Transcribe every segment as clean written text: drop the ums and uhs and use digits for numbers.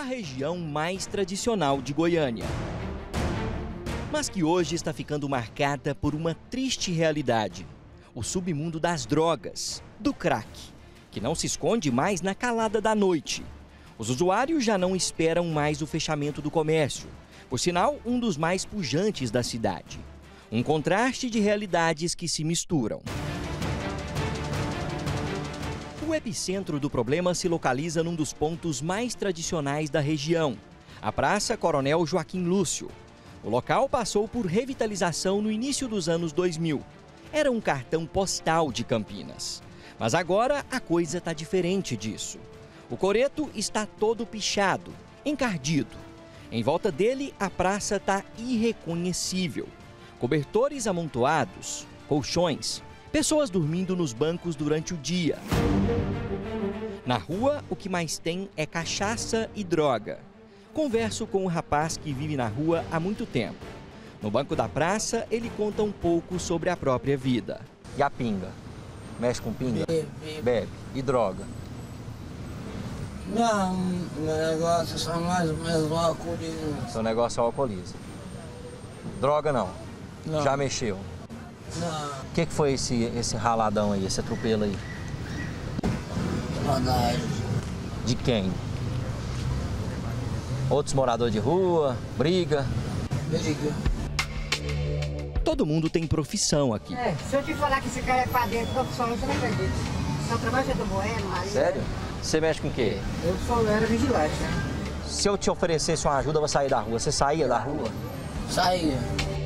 a região mais tradicional de Goiânia. Mas que hoje está ficando marcada por uma triste realidade: o submundo das drogas, do crack, que não se esconde mais na calada da noite. Os usuários já não esperam mais o fechamento do comércio, por sinal, um dos mais pujantes da cidade. Um contraste de realidades que se misturam. O epicentro do problema se localiza num dos pontos mais tradicionais da região, a Praça Coronel Joaquim Lúcio. O local passou por revitalização no início dos anos 2000. Era um cartão postal de Campinas. Mas agora a coisa está diferente disso. O coreto está todo pichado, encardido. Em volta dele, a praça está irreconhecível. Cobertores amontoados, colchões, pessoas dormindo nos bancos durante o dia. Na rua, o que mais tem é cachaça e droga. Converso com um rapaz que vive na rua há muito tempo. No banco da praça, ele conta um pouco sobre a própria vida. E a pinga? Mexe com pinga? Bebe. E droga? Não, meu negócio é só mais ou menos o alcoolismo. Seu negócio é o alcoolismo. Droga não? Não. Já mexeu? Não. O que foi esse raladão aí, esse atropelo aí? Rodagem. De quem? Outros moradores de rua? Briga? Briga. Todo mundo tem profissão aqui. Se eu te falar que esse cara é padeiro profissional, você não acredita. Só trabalha do Bueno, Maria. Sério? Você mexe com o quê? Eu só era vigilante, né? Se eu te oferecesse uma ajuda para sair da rua, você saía da rua? Saía.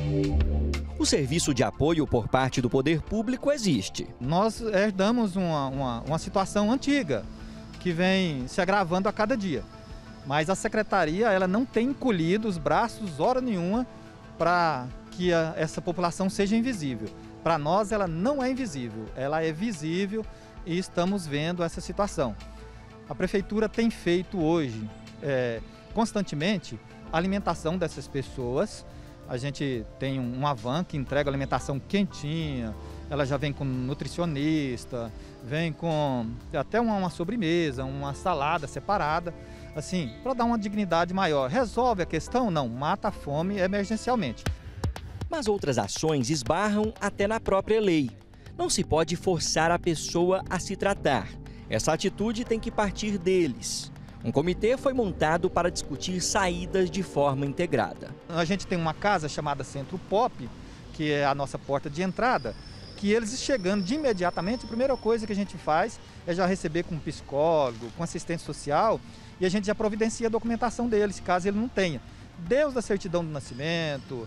O serviço de apoio por parte do poder público existe. Nós herdamos uma situação antiga, que vem se agravando a cada dia. Mas a secretaria ela não tem encolhido os braços hora nenhuma para que essa população seja invisível. Para nós ela não é invisível, ela é visível e estamos vendo essa situação. A prefeitura tem feito hoje, constantemente, a alimentação dessas pessoas. A gente tem uma van que entrega alimentação quentinha, ela já vem com nutricionista, vem com até uma sobremesa, uma salada separada, assim, para dar uma dignidade maior. Resolve a questão? Não, mata a fome emergencialmente. Mas outras ações esbarram até na própria lei. Não se pode forçar a pessoa a se tratar. Essa atitude tem que partir deles. Um comitê foi montado para discutir saídas de forma integrada. A gente tem uma casa chamada Centro Pop, que é a nossa porta de entrada, que eles chegando de imediatamente, a primeira coisa que a gente faz é já receber com um psicólogo, com assistente social, e a gente já providencia a documentação deles, caso ele não tenha. Desde a certidão do nascimento,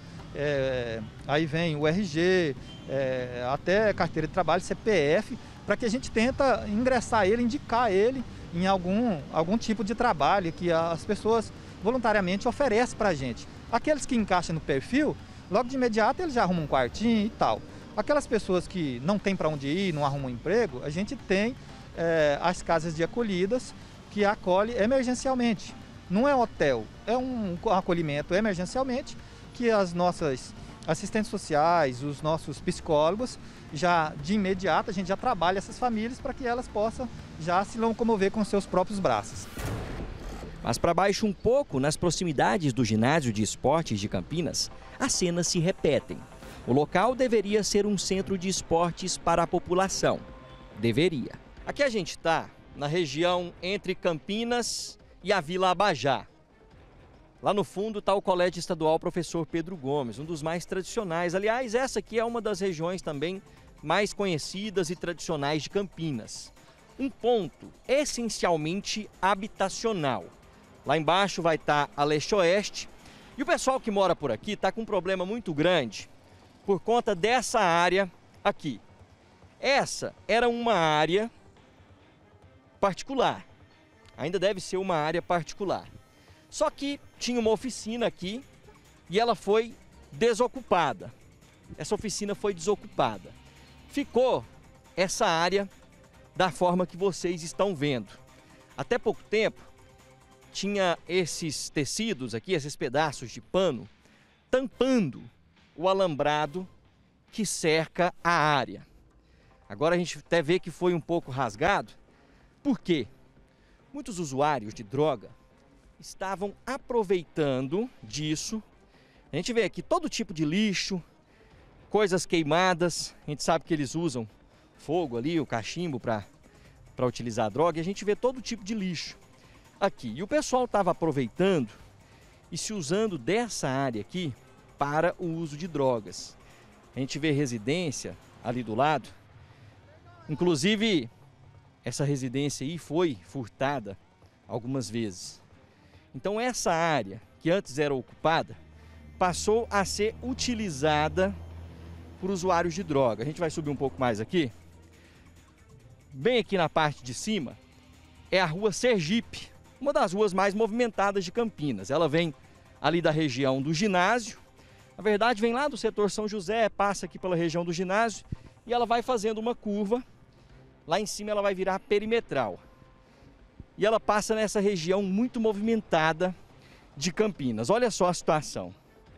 aí vem o RG, até carteira de trabalho, CPF, para que a gente tenta ingressar ele, indicar ele em algum tipo de trabalho que as pessoas voluntariamente oferecem para a gente. Aqueles que encaixam no perfil, logo de imediato eles já arrumam um quartinho e tal. Aquelas pessoas que não tem para onde ir, não arrumam um emprego, a gente tem as casas de acolhidas que acolhe emergencialmente. Não é hotel, é um acolhimento emergencialmente que as nossas assistentes sociais, os nossos psicólogos, já de imediato a gente já trabalha essas famílias para que elas possam já se locomover com seus próprios braços. Mas para baixo um pouco, nas proximidades do ginásio de esportes de Campinas, as cenas se repetem. O local deveria ser um centro de esportes para a população. Deveria. Aqui a gente está na região entre Campinas e a Vila Abajá. Lá no fundo está o Colégio Estadual Professor Pedro Gomes, um dos mais tradicionais. Aliás, essa aqui é uma das regiões também mais conhecidas e tradicionais de Campinas. Um ponto essencialmente habitacional. Lá embaixo vai estar a leste-oeste. E o pessoal que mora por aqui está com um problema muito grande por conta dessa área aqui. Essa era uma área particular. Ainda deve ser uma área particular. Só que tinha uma oficina aqui e ela foi desocupada. Essa oficina foi desocupada. Ficou essa área da forma que vocês estão vendo. Até pouco tempo, tinha esses tecidos aqui, esses pedaços de pano, tampando o alambrado que cerca a área. Agora a gente até vê que foi um pouco rasgado. Por quê? Muitos usuários de droga estavam aproveitando disso. A gente vê aqui todo tipo de lixo, coisas queimadas. A gente sabe que eles usam fogo ali, o cachimbo para utilizar a droga. E a gente vê todo tipo de lixo aqui. E o pessoal estava aproveitando e se usando dessa área aqui para o uso de drogas. A gente vê residência ali do lado. Inclusive, essa residência aí foi furtada algumas vezes. Então essa área que antes era ocupada passou a ser utilizada por usuários de droga. A gente vai subir um pouco mais aqui. Bem aqui na parte de cima é a Rua Sergipe, uma das ruas mais movimentadas de Campinas. Ela vem ali da região do ginásio. Na verdade, vem lá do setor São José, passa aqui pela região do ginásio e ela vai fazendo uma curva. Lá em cima ela vai virar perimetral. E ela passa nessa região muito movimentada de Campinas. Olha só a situação.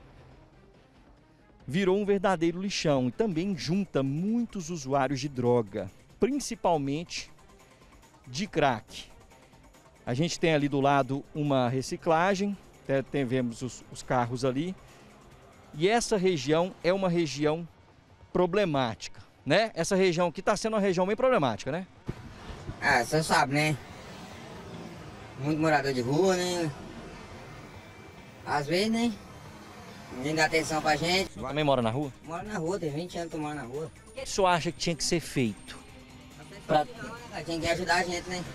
Virou um verdadeiro lixão e também junta muitos usuários de droga, principalmente de crack. A gente tem ali do lado uma reciclagem, vemos os carros ali. E essa região é uma região problemática, né? Essa região aqui está sendo uma região bem problemática, né? Ah, você sabe, né? Muito morador de rua, né? Às vezes, né? Ninguém dá atenção pra gente. Você também mora na rua? Moro na rua, tem 20 anos que eu moro na rua. O que o senhor acha que tinha que ser feito? Tem que ajudar a gente, né?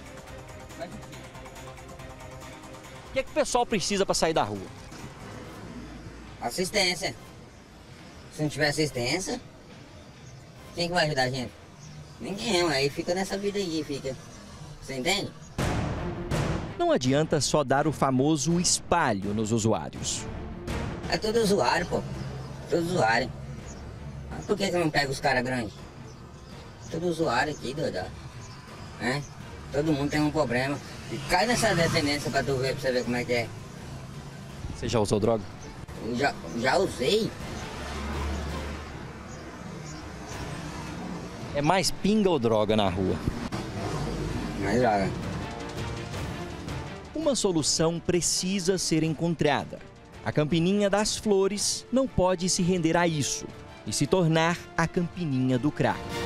O que o pessoal precisa para sair da rua? Assistência. Se não tiver assistência, quem que vai ajudar a gente? Ninguém, aí fica nessa vida aí, fica. Você entende? Não adianta só dar o famoso espalho nos usuários. É todo usuário, pô. Todo usuário. Mas por que não pega os caras grandes? Todo usuário aqui, doido. É? Todo mundo tem um problema. E cai nessa dependência pra tu ver, pra você ver como é que é. Você já usou droga? Eu já usei. É mais pinga ou droga na rua? Mas droga. Uma solução precisa ser encontrada. A Campininha das Flores não pode se render a isso e se tornar a Campininha do crack.